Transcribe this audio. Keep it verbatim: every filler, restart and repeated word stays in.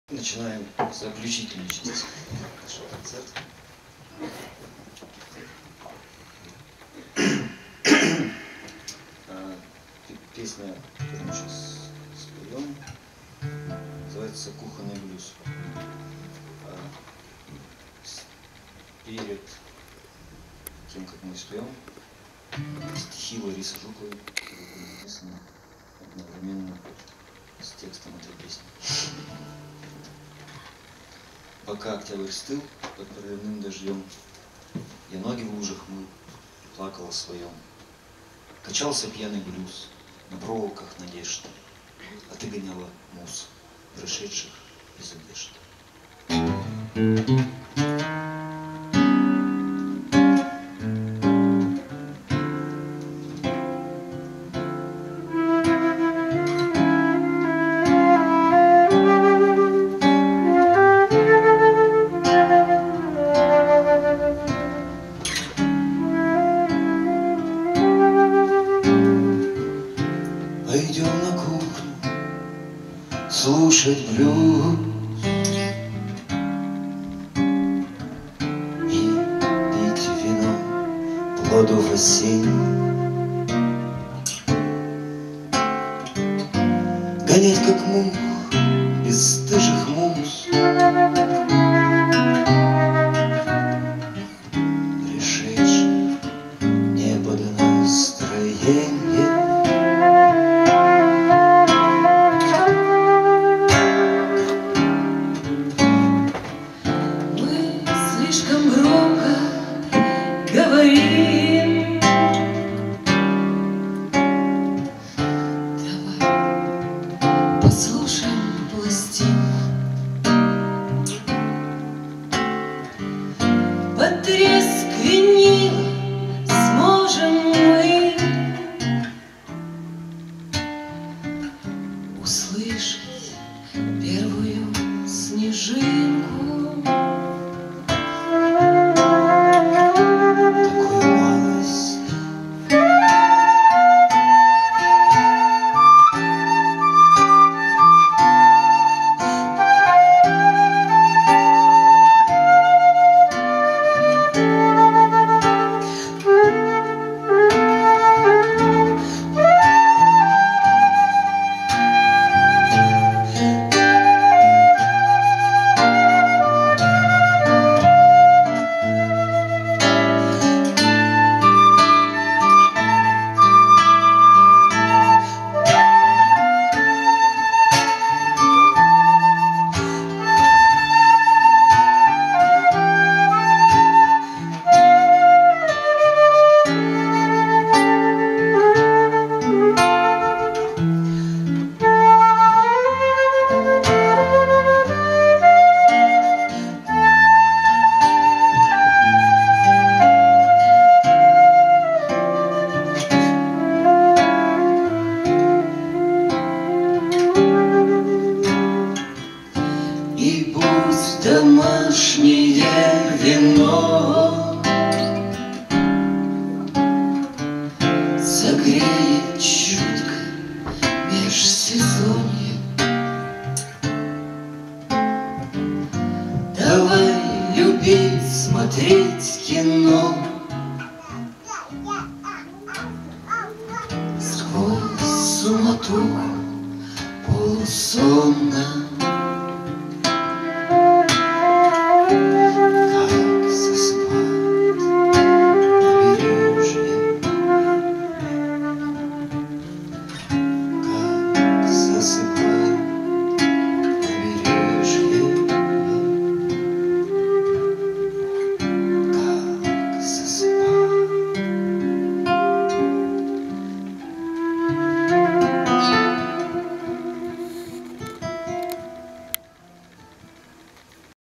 Начинаем заключительную часть нашего концерта. Песня, которую мы сейчас споем, называется «Кухонный блюз». Перед тем, как мы споем, стихи Ларисы Жуковой, которые были написаны одновременно с текстом этой песни. Пока октябрь стыл под проливным дождем, я ноги в лужах мыл, плакал о своем. Качался пьяный блюз на проволоках надежд, а ты гоняла мус, пришедших из одежды. Пойдем на кухню слушать блюз и пить вино плодов осенних, гонять как мух бесстыжих муз, пришедших не под настроение. Говорим, давай послушаем пластинку. Под треск винила сможем мы услышать первую снежинку. Домашнее вино согреет чутко межсезонье. Давай любить, смотреть кино.